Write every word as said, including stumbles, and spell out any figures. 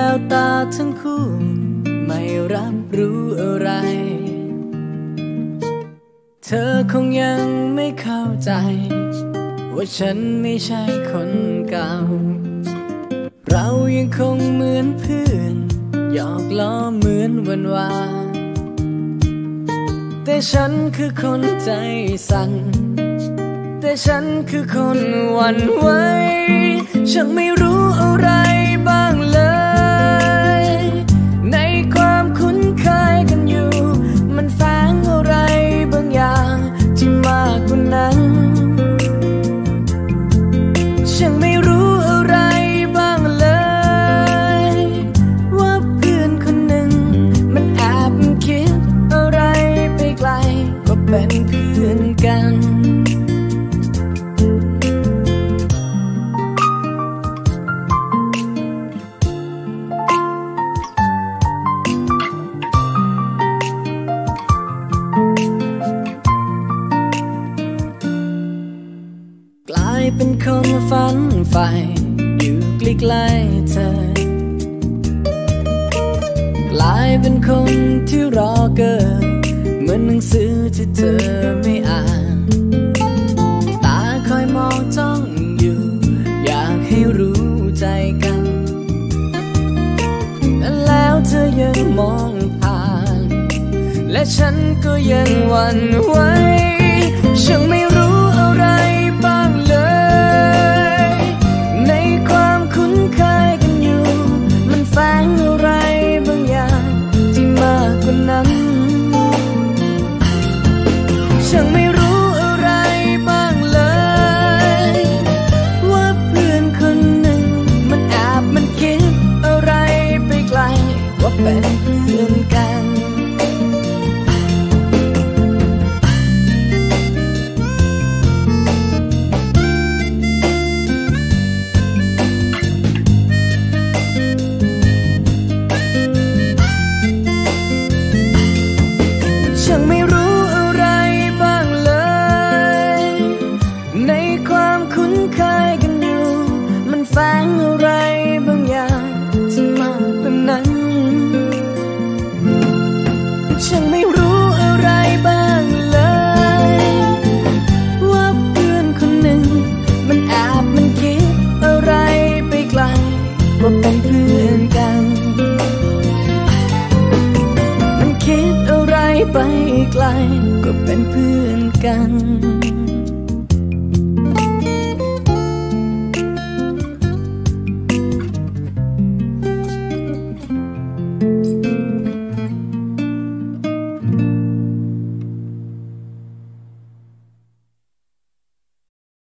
วตาทั้งคู่ไม่รับรู้อะไรเธอคงยังไม่เข้าใจว่าฉันไม่ใช่คนเก่าเรายังคงเหมือนเพื่อนหยอกล้อเหมือนวันวานแต่ฉันคือคนใจสั่นแต่ฉันคือคนหวั่นไหวฉันไม่รู้อะไรบ้างเลยในความคุ้นเคยกันอยู่มันแฝงอะไรบางอย่างที่มากกว่านั้นฉันไม่รู้อะไรบ้างเลยว่าเพื่อนคนหนึ่งมันแอบคิดอะไรไปไกลว่าเป็นเพื่อนกันกลายเป็นคนฝันใฝ่อยู่ใกล้ๆเธอกลายเป็นคนที่รอเกินเหมือนหนังสือที่เธอไม่อ่านตาคอยมองจ้องอยู่อยากให้รู้ใจกันแล้วเธอยังมองผ่านและฉันก็ยังหวั่นไหวฉันไม่รู้อะไรบ้างเลยในความคุ้นเคยกันอยู่มันแฝงอะไรบางอย่างที่มากกว่านั้นฉันไม่รู้อะไรบ้างเลยว่าเพื่อนคนหนึ่งมันแอบมันคิดอะไรไปไกลว่าเป็นเพื่อนกันฉันไม่รู้อะไรบ้างเลยในความคุ้นเคยกันอยู่มันแฝงอะไรบางอย่างที่มากกว่านั้นฉันไม่รู้อะไรบ้างเลยว่าเพื่อนคนหนึ่งมันแอบมันคิดอะไรไปไกลว่าเป็นเพื่อนกันคิดอะไรไปไกลก็เป็นเพื่อนกัน